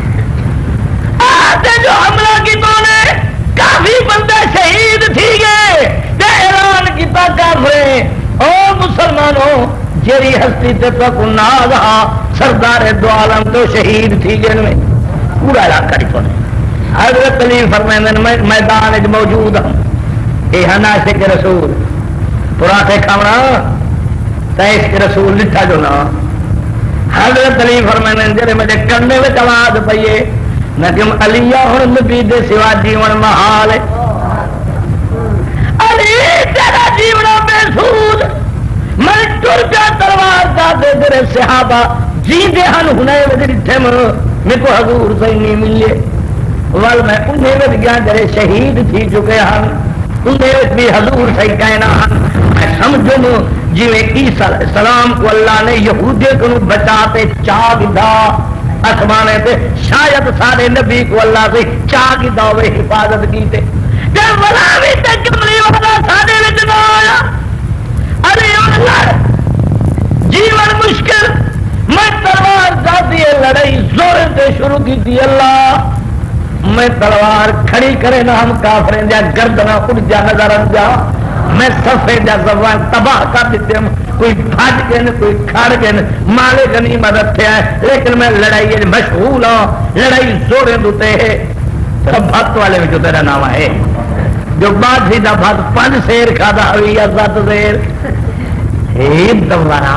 آتے جو حملہ کی تو نے کافی بندے شہید تھی گئے تے اعلان کیتا کافر او مسلمانوں جیری ہستی تے تک ناز ہاں سردار دو عالم تو شہید تھی گئے میں پورا علاقہ نہیں تو حضرت علی فرمائن میدان موجود ہوں اے ہناشے کے رسول پراٹھے کھانا تیس کے رسول لٹھا جو نا حضرت علی فرمائنے جرے مجھے کرنے میں آواز پئیے نکم علیہ ہن نبی دے سوا جیون محال علی تیرا جیونا بے سود میں ٹر پیا تلوار دا دے تیرے صحابہ جی دے ہن ہنے ودی تھم میں کو حضور سے نہیں ملے ول میں انہیں وچ گیا جڑے شہید تھی چکے ہن انہیں وچ بھی حضور سے کہنا ہن میں سمجھوں جویں عیسیٰ علیہ السلام کو اللہ نے یہودیوں کو بچاتے چاگ دا آسمانے تے شاید سارے نبی کو اللہ سے چاگ دا ہوئے حفاظت کیتے تے ولا بھی تے کملی والا سارے وچ نہ آیا ارے اللہ جیون مشکل میں تلوار جاتی ہے لڑائی زور سے شروع کی تھی اللہ میں تلوار کھڑی کرے نہ ہم کافریں جا گردنا اڑ جا نظر آ جا میں صفے جا زبان تباہ کر دیتے ہم کوئی بھاج گئے کوئی کھڑ گئے مالے کا نہیں مدد تھے لیکن میں لڑائی مشغول ہوں لڑائی زوریں دوتے ہے بھت والے میں جو تیرا نام ہے جو بات ہی نہ بھت پانچ شیر کھادا ہوئی یا سات شیر ایک دوبارہ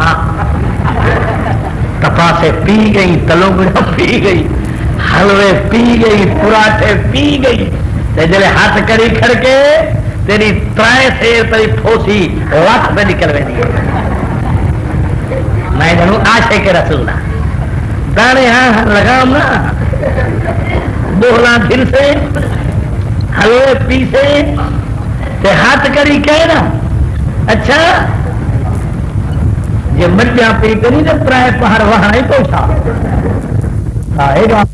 کپا سے پی گئی تلوگڑا پی گئی حلوے پی گئی پراٹھے پی گئی جلے ہاتھ کری کھڑ کے تیری ترائے شیر تیری پھوسی لکھ پہ نکل رہی میں جانوں آشے کے رسول دانے ہاں لگام نا بولا دل سے حلوے پیسے تے ہاتھ کری کہے نا اچھا یہ مجھا پی کری تو ترائے پہاڑ وہاں ہی پہنچا آئے گا